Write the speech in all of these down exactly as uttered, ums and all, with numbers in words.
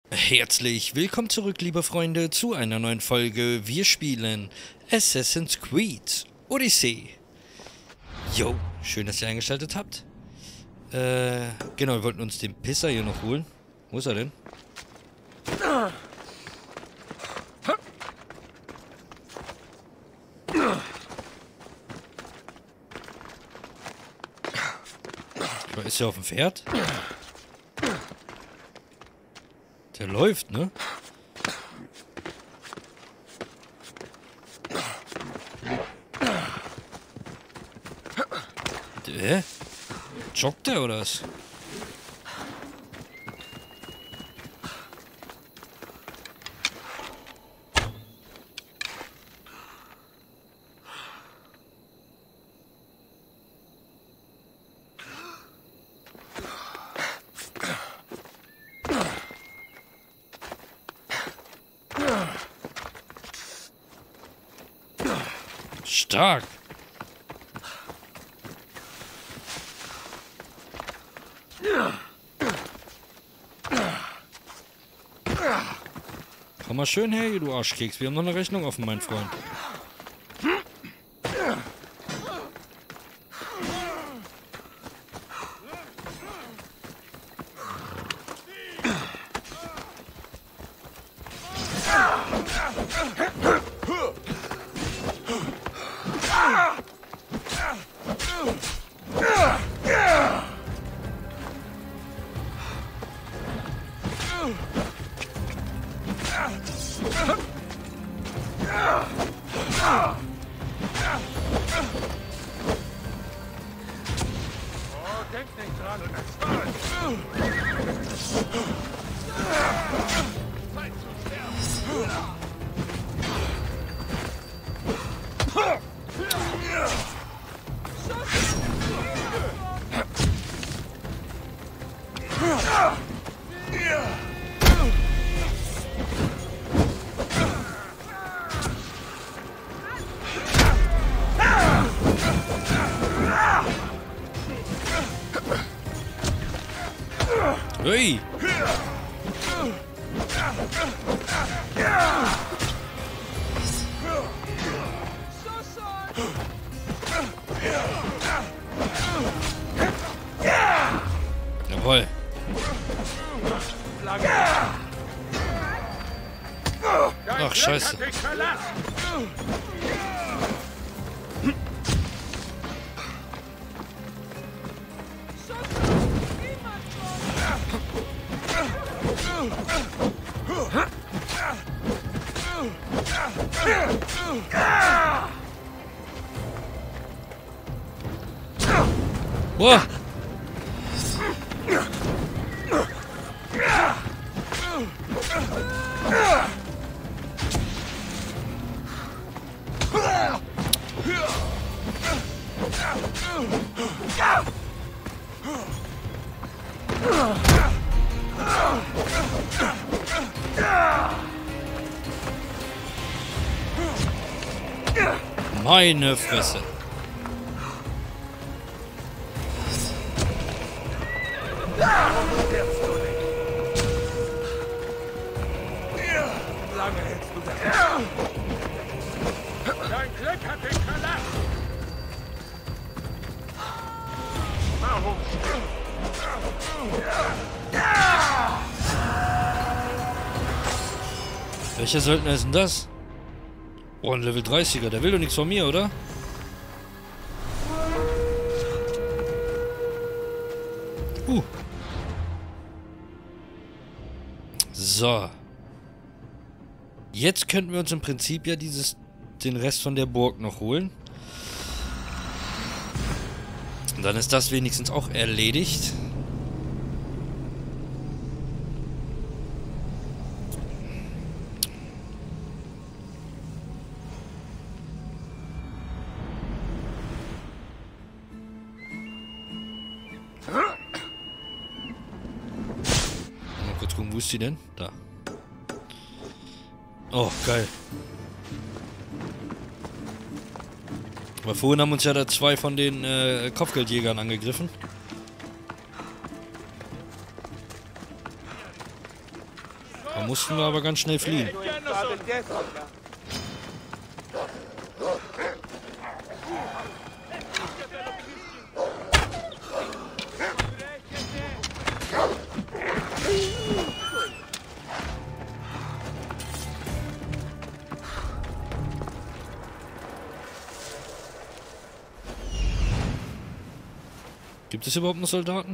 Herzlich willkommen zurück, liebe Freunde, zu einer neuen Folge. Wir spielen Assassin's Creed Odyssey. Jo, schön, dass ihr eingeschaltet habt. Äh, genau, wir wollten uns den Pisser hier noch holen. Wo ist er denn? Ist er auf dem Pferd? Der läuft, ne? Hä? Joggt der oder was? Stark. Komm mal schön her, du Arschkeks. Wir haben noch eine Rechnung offen, mein Freund. Hey! Jawohl. Ach, scheiße. Boah! Meine Fresse. Lange hältst du das? Dein Glück hat dich verlassen! Warum? Welcher Söldner ist denn das? Oh, ein Level dreißiger. Der will doch nichts von mir, oder? Uh. So. Jetzt könnten wir uns im Prinzip ja dieses, den Rest von der Burg noch holen. Und dann ist das wenigstens auch erledigt. Mal kurz gucken, wo ist sie denn? Da. Oh, geil. Aber vorhin haben uns ja da zwei von den äh, Kopfgeldjägern angegriffen. Da mussten wir aber ganz schnell fliehen. Gibt es überhaupt noch Soldaten?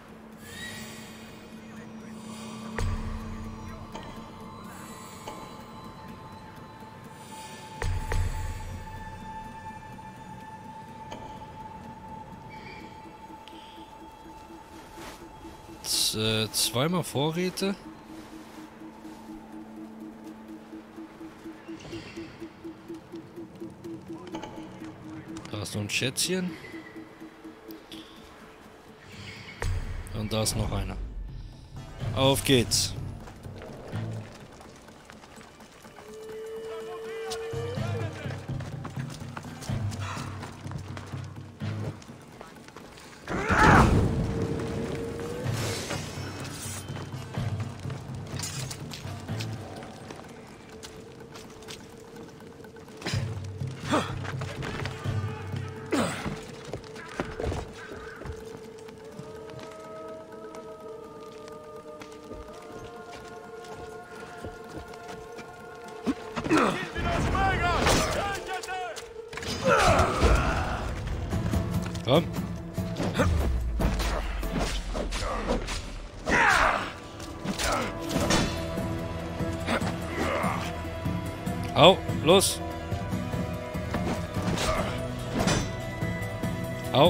Z äh, zweimal Vorräte. Da ist noch ein Schätzchen. Und da ist noch einer. Auf geht's. Komm. Au, los. Au.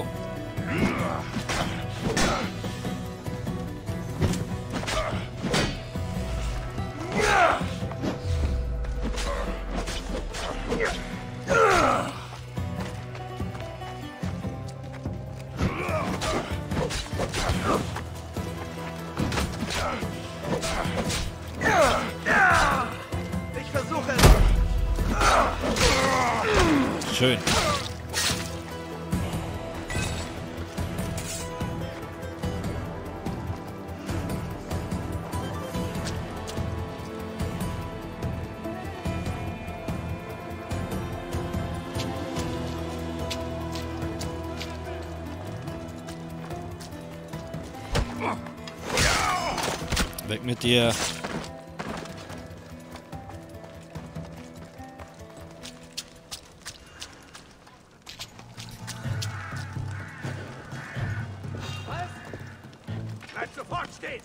Ich versuche es. Schön. Weg mit dir. Was? Bleib sofort stehen!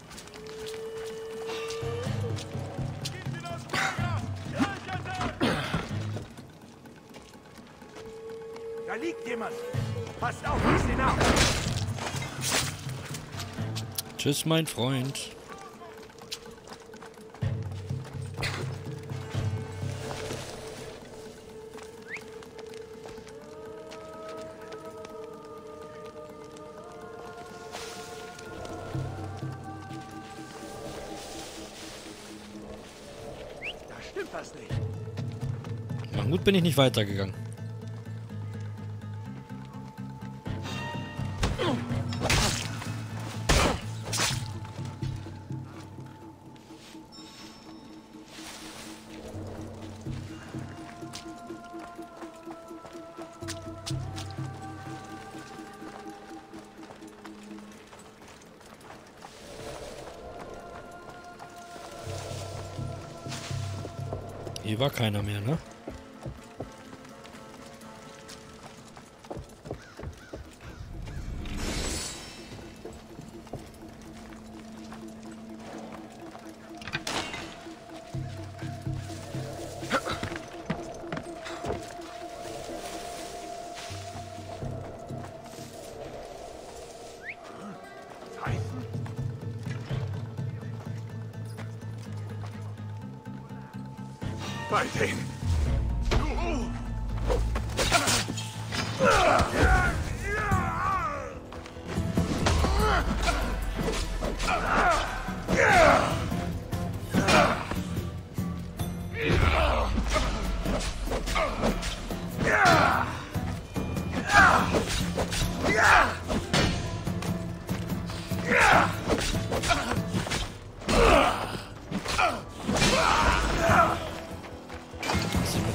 Gib mir das Feuer! Da liegt jemand! Passt auf, pass ihn auf! Tschüss, mein Freund. Da stimmt was nicht. Na gut, bin ich nicht weitergegangen. Hier war keiner mehr, ne? Weiterhin!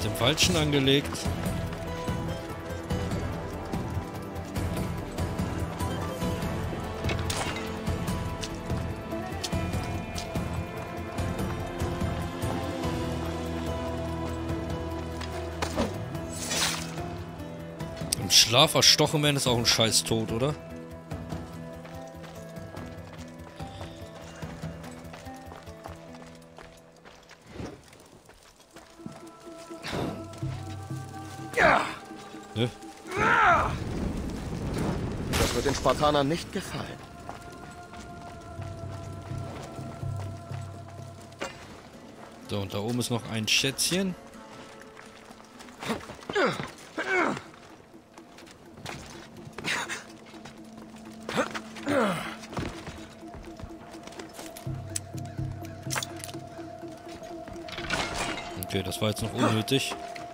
dem Falschen angelegt. Im Schlaf erstochen werden ist auch ein scheiß Tod, oder? Ne? Das wird den Spartanern nicht gefallen. So, und da oben ist noch ein Schätzchen. Okay, das war jetzt noch unnötig.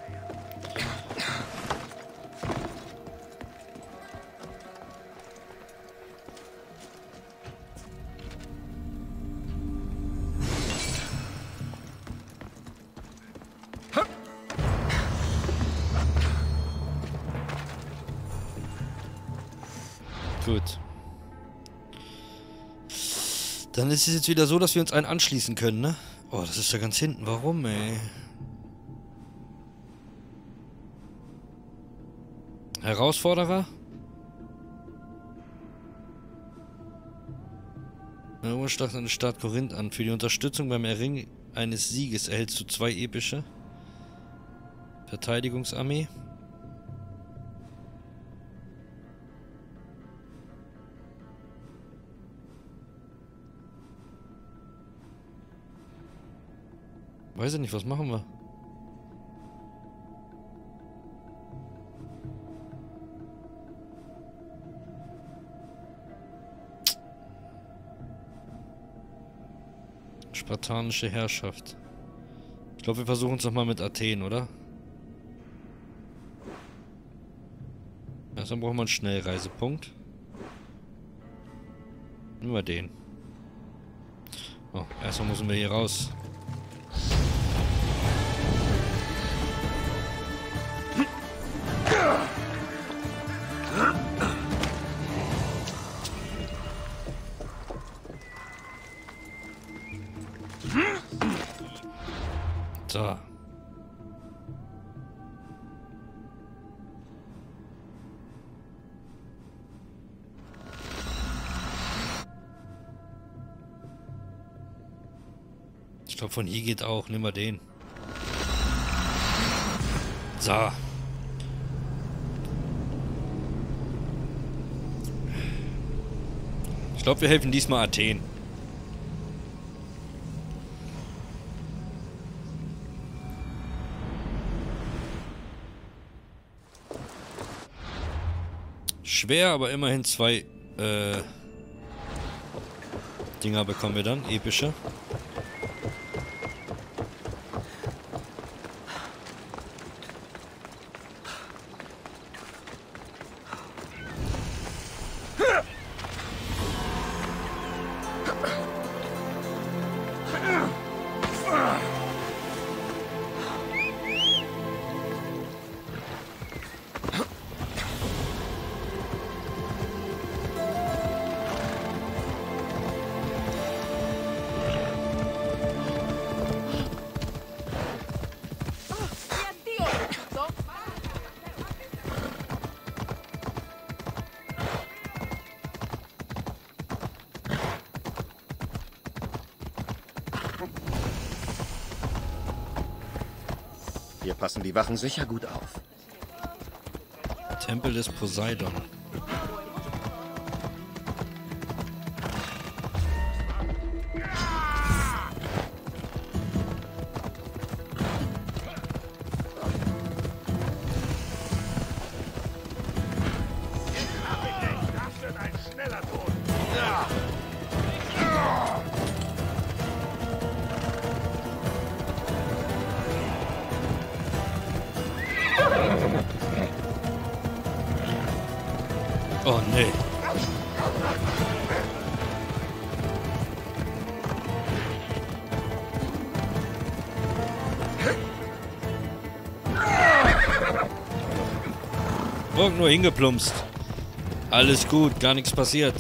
Gut. Dann ist es jetzt wieder so, dass wir uns einen anschließen können, ne? Oh, das ist ja ganz hinten. Warum, ey? Herausforderer? Erober stark an die Stadt Korinth an. Für die Unterstützung beim Erringen eines Sieges erhältst du zwei epische. Verteidigungsarmee. Weiß ich nicht, was machen wir? Spartanische Herrschaft. Ich glaube, wir versuchen es nochmal mit Athen, oder? Erstmal brauchen wir einen Schnellreisepunkt. Nehmen wir den. Oh, erstmal müssen wir hier raus. So. Ich glaube, von hier geht auch. Nimm mal den. So. Ich glaube, wir helfen diesmal Athen. Schwer, aber immerhin zwei äh, Dinger bekommen wir dann. Epische. Hier passen die Wachen sicher gut auf. Tempel des Poseidon. Oh nee. Brock nur hingeplumpst. Alles gut, gar nichts passiert.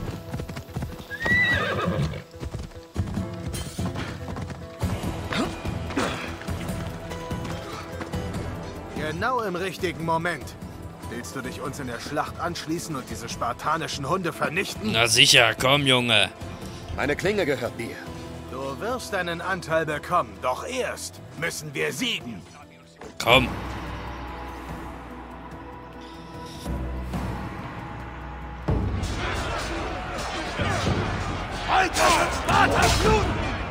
Genau im richtigen Moment. Willst du dich uns in der Schlacht anschließen und diese spartanischen Hunde vernichten? Na sicher, komm, Junge. Meine Klinge gehört dir. Du wirst deinen Anteil bekommen, doch erst müssen wir siegen. Komm. Alter, Spartas Blut!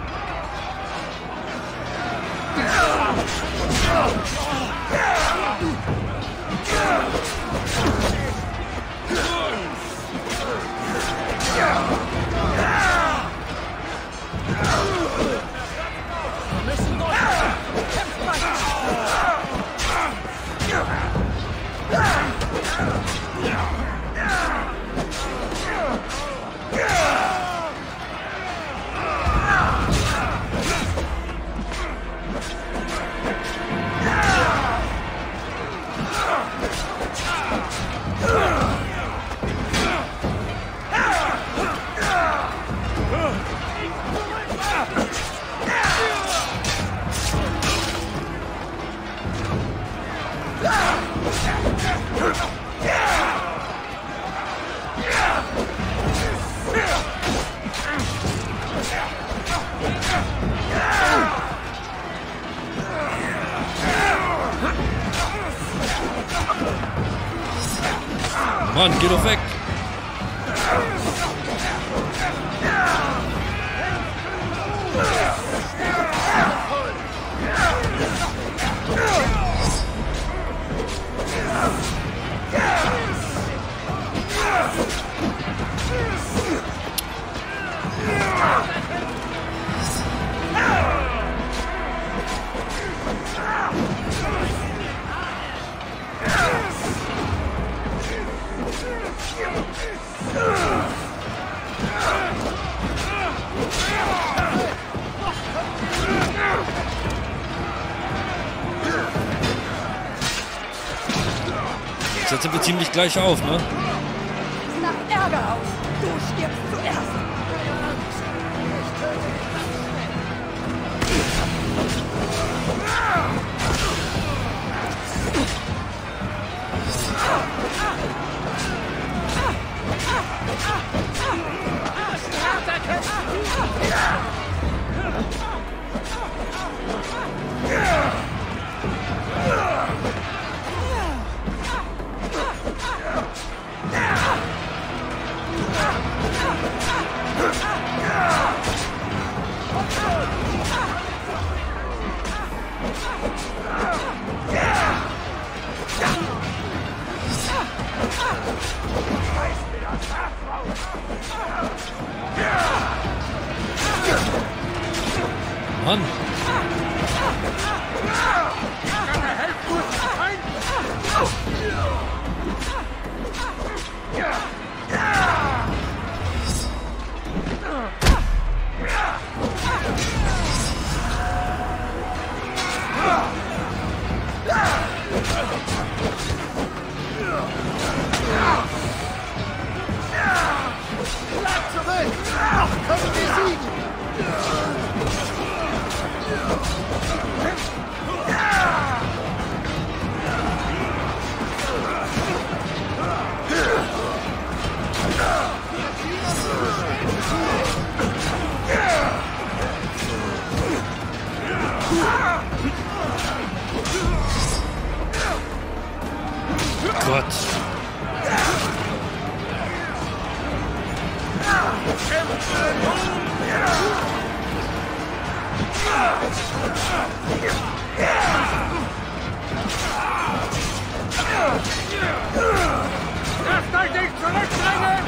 Mann, geh doch weg. Jetzt sind wir ziemlich gleich auf, ne? Nach Ärger aus. Du stirbst zuerst. Mann. Gott. Lasst euch nicht zurückdrängen!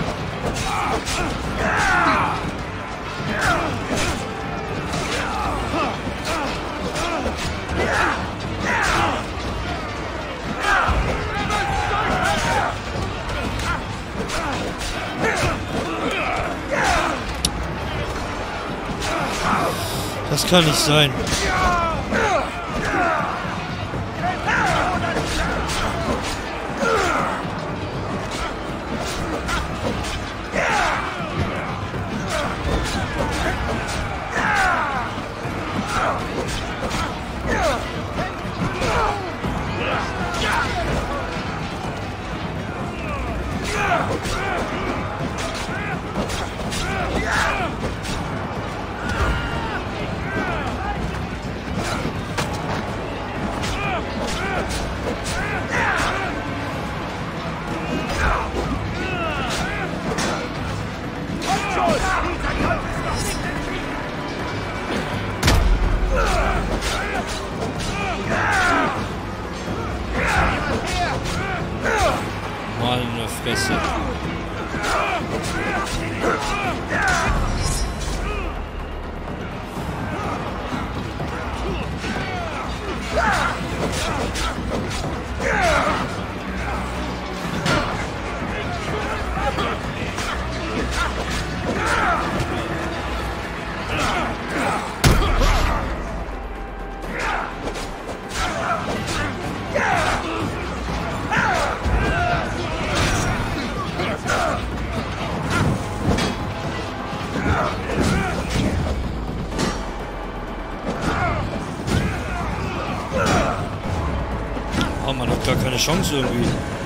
Das kann nicht sein. gar keine Chance irgendwie.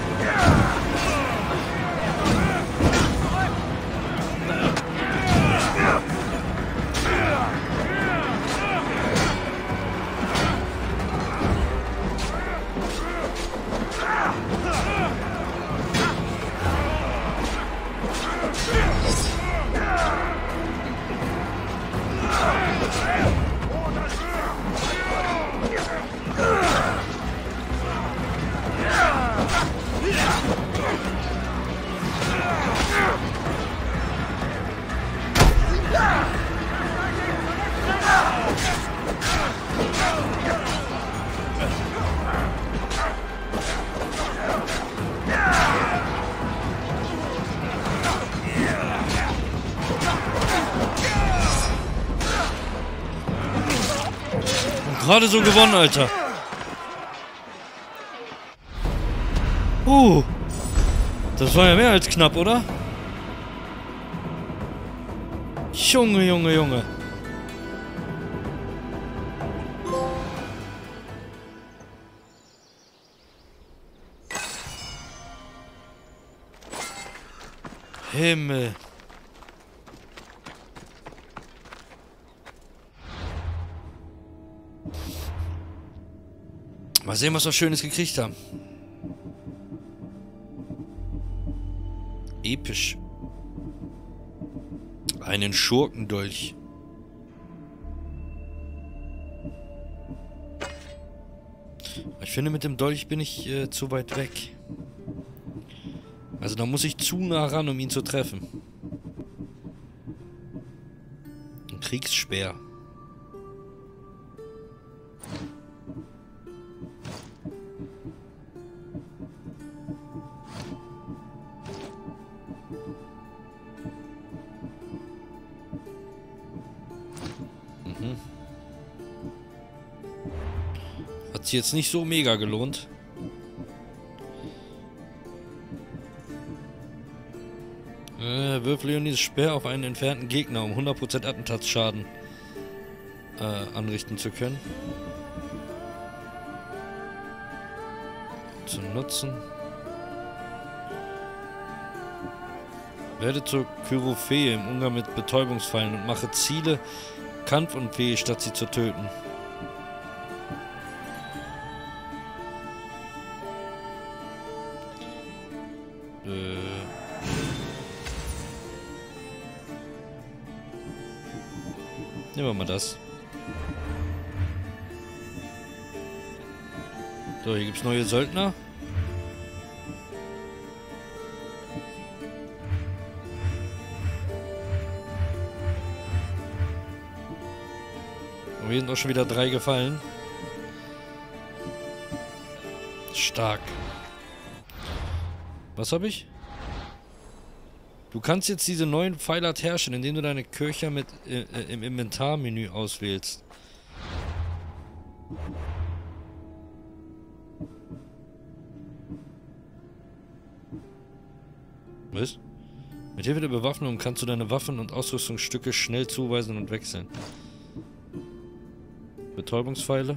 Gerade so gewonnen, Alter. Uh. Das war ja mehr als knapp, oder? Junge, Junge, Junge. Himmel. Mal sehen, was wir Schönes gekriegt haben. Episch. Einen Schurkendolch. Ich finde, mit dem Dolch bin ich äh, zu weit weg. Also da muss ich zu nah ran, um ihn zu treffen. Ein Kriegsspeer. Hat sich jetzt nicht so mega gelohnt. Äh, Würfel Leonides Speer auf einen entfernten Gegner, um hundert Prozent Attentatsschaden äh, anrichten zu können. Zu nutzen. Werde zur Kyrophäe im Umgang mit Betäubungsfallen und mache Ziele kampfunfähig, statt sie zu töten. Äh. Nehmen wir mal das. So, hier gibt es neue Söldner. Und hier sind auch schon wieder drei gefallen. Stark. Was habe ich? Du kannst jetzt diese neuen Pfeilart herrschen, indem du deine Köcher mit äh, im Inventarmenü auswählst. Was? Mit Hilfe der Bewaffnung kannst du deine Waffen und Ausrüstungsstücke schnell zuweisen und wechseln. Betäubungspfeile.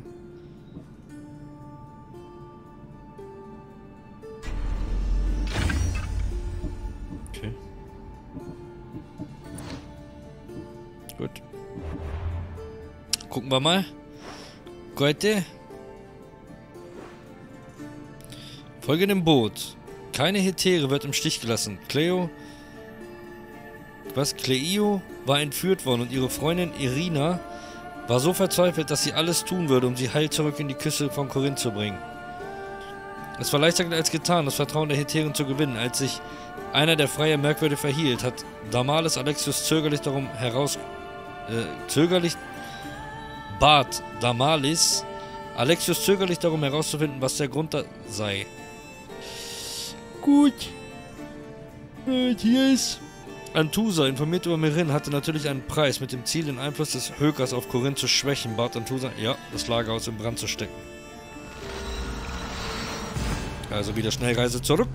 Okay. Gut. Gucken wir mal. Leute. Folge dem Boot. Keine Hetäre wird im Stich gelassen. Cleo. Was? Cleo war entführt worden und ihre Freundin Irina war so verzweifelt, dass sie alles tun würde, um sie heil zurück in die Küste von Korinth zu bringen. Es war leichter als getan, das Vertrauen der Hetären zu gewinnen. Als sich einer der Freier merkwürdig verhielt, hat Damalis Alexius zögerlich darum heraus... Äh, zögerlich... bat Damalis Alexius zögerlich darum herauszufinden, was der Grund da sei. Gut. Und hier ist... Antusa, informiert über Merin, hatte natürlich einen Preis mit dem Ziel, den Einfluss des Hökers auf Korinth zu schwächen. Bat Antusa, ja, das Lagerhaus in Brand zu stecken. Also wieder Schnellreise zurück.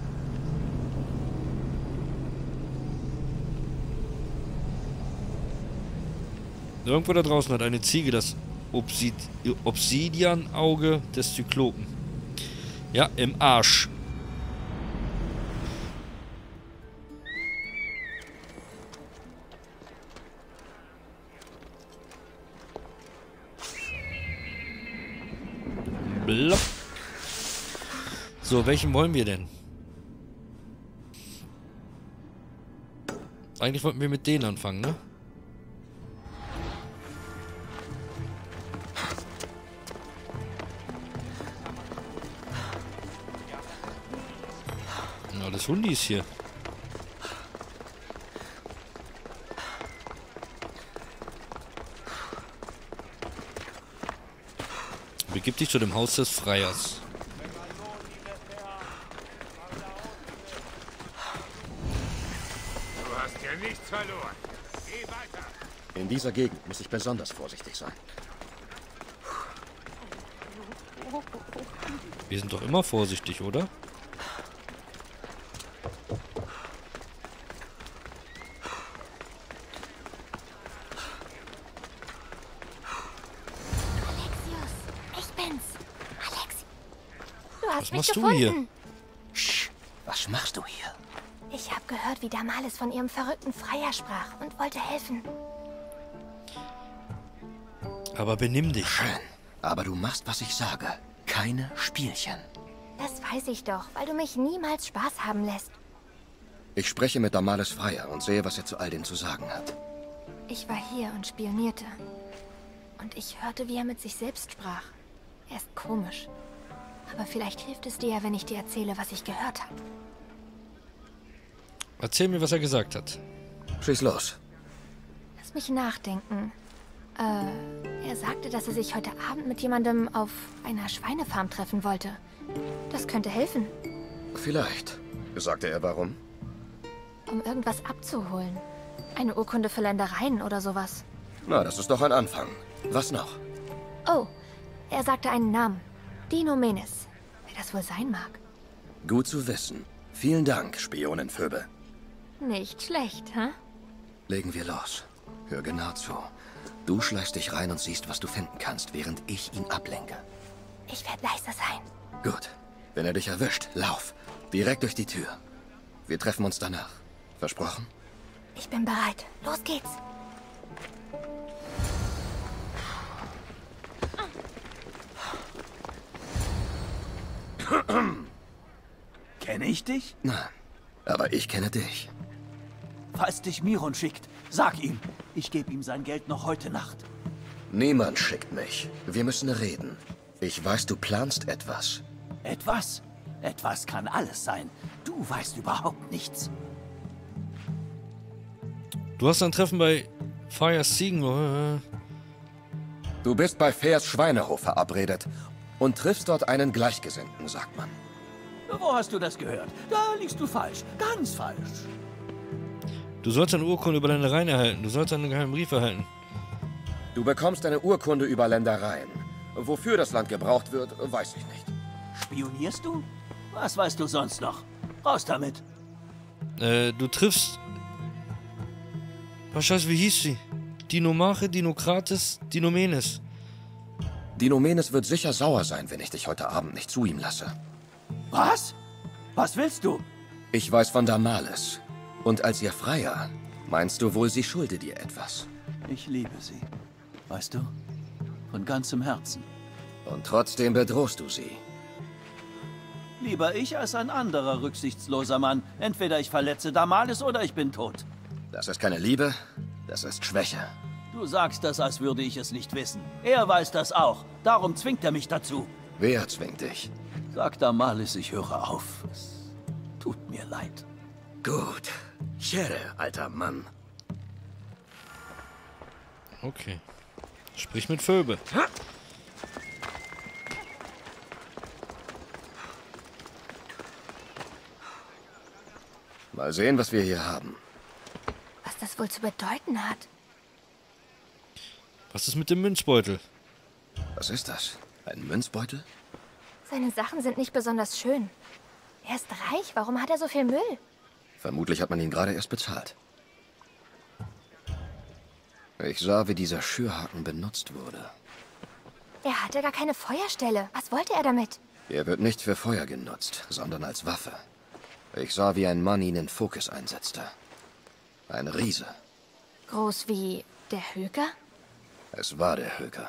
Irgendwo da draußen hat eine Ziege das Obsid Obsidian-Auge des Zyklopen. Ja, im Arsch. Blopp. So, welchen wollen wir denn? Eigentlich wollten wir mit denen anfangen, ne? Na, das Hundis hier. Begib dich zu dem Haus des Freiers. Du hast hier nichts verloren. Geh weiter. In dieser Gegend muss ich besonders vorsichtig sein. Wir sind doch immer vorsichtig, oder? Was machst du hier? Sch, was machst du hier? Ich habe gehört, wie Damalis von ihrem verrückten Freier sprach und wollte helfen. Aber benimm dich. Schön. Aber du machst, was ich sage. Keine Spielchen. Das weiß ich doch, weil du mich niemals Spaß haben lässt. Ich spreche mit Damalis Freier und sehe, was er zu all dem zu sagen hat. Ich war hier und spionierte. Und ich hörte, wie er mit sich selbst sprach. Er ist komisch. Aber vielleicht hilft es dir ja, wenn ich dir erzähle, was ich gehört habe. Erzähl mir, was er gesagt hat. Schieß los. Lass mich nachdenken. Äh, er sagte, dass er sich heute Abend mit jemandem auf einer Schweinefarm treffen wollte. Das könnte helfen. Vielleicht. Sagte er warum? Um irgendwas abzuholen. Eine Urkunde für Ländereien oder sowas. Na, das ist doch ein Anfang. Was noch? Oh, er sagte einen Namen. Dinomenes. Wer das wohl sein mag. Gut zu wissen. Vielen Dank, Spionin Phoebe. Nicht schlecht, hä? Legen wir los. Hör genau zu. Du schleichst dich rein und siehst, was du finden kannst, während ich ihn ablenke. Ich werde leise sein. Gut. Wenn er dich erwischt, lauf. Direkt durch die Tür. Wir treffen uns danach. Versprochen? Ich bin bereit. Los geht's. Kenne ich dich? Nein, aber ich kenne dich. Falls dich Miron schickt, sag ihm, ich gebe ihm sein Geld noch heute Nacht. Niemand schickt mich. Wir müssen reden. Ich weiß, du planst etwas. Etwas? Etwas kann alles sein. Du weißt überhaupt nichts. Du hast ein Treffen bei Fire's Ziegen. Du bist bei Fairs Schweinehof verabredet und triffst dort einen Gleichgesinnten, sagt man. Wo hast du das gehört? Da liegst du falsch. Ganz falsch. Du sollst eine Urkunde über Ländereien erhalten. Du sollst einen geheimen Brief erhalten. Du bekommst eine Urkunde über Ländereien. Wofür das Land gebraucht wird, weiß ich nicht. Spionierst du? Was weißt du sonst noch? Raus damit. Äh, du triffst... Was scheiße, wie hieß sie? Dinomache, Dinokrates, Dinomenes. Dinomenes wird sicher sauer sein, wenn ich dich heute Abend nicht zu ihm lasse. Was? Was willst du? Ich weiß von Damalis. Und als ihr Freier, meinst du wohl, sie schulde dir etwas? Ich liebe sie. Weißt du? Von ganzem Herzen. Und trotzdem bedrohst du sie. Lieber ich als ein anderer rücksichtsloser Mann. Entweder ich verletze Damalis oder ich bin tot. Das ist keine Liebe, das ist Schwäche. Du sagst das, als würde ich es nicht wissen. Er weiß das auch. Darum zwingt er mich dazu. Wer zwingt dich? Sag Damalis, ich höre auf. Es tut mir leid. Gut. Chere, alter Mann. Okay. Sprich mit Phoebe. Mal sehen, was wir hier haben. Was das wohl zu bedeuten hat. Was ist mit dem Münzbeutel? Was ist das? Ein Münzbeutel? Seine Sachen sind nicht besonders schön. Er ist reich. Warum hat er so viel Müll? Vermutlich hat man ihn gerade erst bezahlt. Ich sah, wie dieser Schürhaken benutzt wurde. Er hatte gar keine Feuerstelle. Was wollte er damit? Er wird nicht für Feuer genutzt, sondern als Waffe. Ich sah, wie ein Mann ihn in Fokus einsetzte. Ein Riese. Groß wie der Höker? Es war der Höker.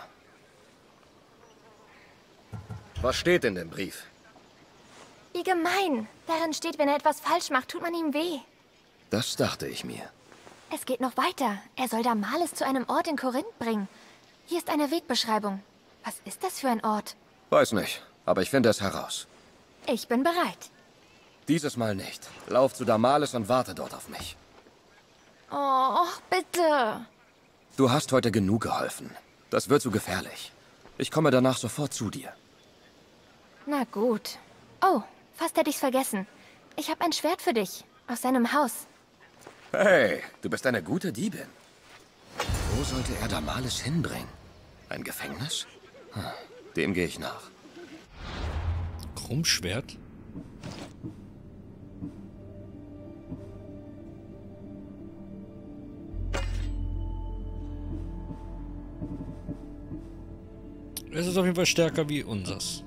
Was steht in dem Brief? Wie gemein. Darin steht, wenn er etwas falsch macht, tut man ihm weh. Das dachte ich mir. Es geht noch weiter. Er soll Damalis zu einem Ort in Korinth bringen. Hier ist eine Wegbeschreibung. Was ist das für ein Ort? Weiß nicht, aber ich finde es heraus. Ich bin bereit. Dieses Mal nicht. Lauf zu Damalis und warte dort auf mich. Oh, bitte. Du hast heute genug geholfen. Das wird zu gefährlich. Ich komme danach sofort zu dir. Na gut. Oh, fast hätte ich's vergessen. Ich habe ein Schwert für dich. Aus seinem Haus. Hey, du bist eine gute Diebin. Wo sollte er Damalis hinbringen? Ein Gefängnis? Hm, dem gehe ich nach. Krummschwert? Es ist auf jeden Fall stärker wie unseres.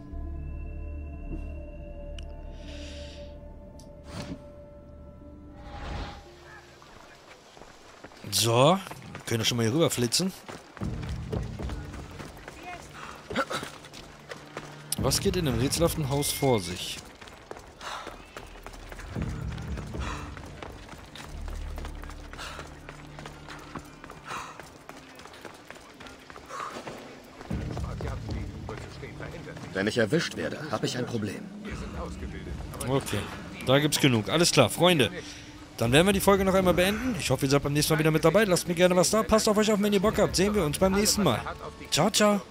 So, können wir schon mal hier rüberflitzen. Was geht in dem rätselhaften Haus vor sich? Wenn ich erwischt werde, habe ich ein Problem. Okay, da gibt's genug. Alles klar, Freunde. Dann werden wir die Folge noch einmal beenden. Ich hoffe, ihr seid beim nächsten Mal wieder mit dabei. Lasst mir gerne was da. Passt auf euch auf, wenn ihr Bock habt. Sehen wir uns beim nächsten Mal. Ciao, ciao.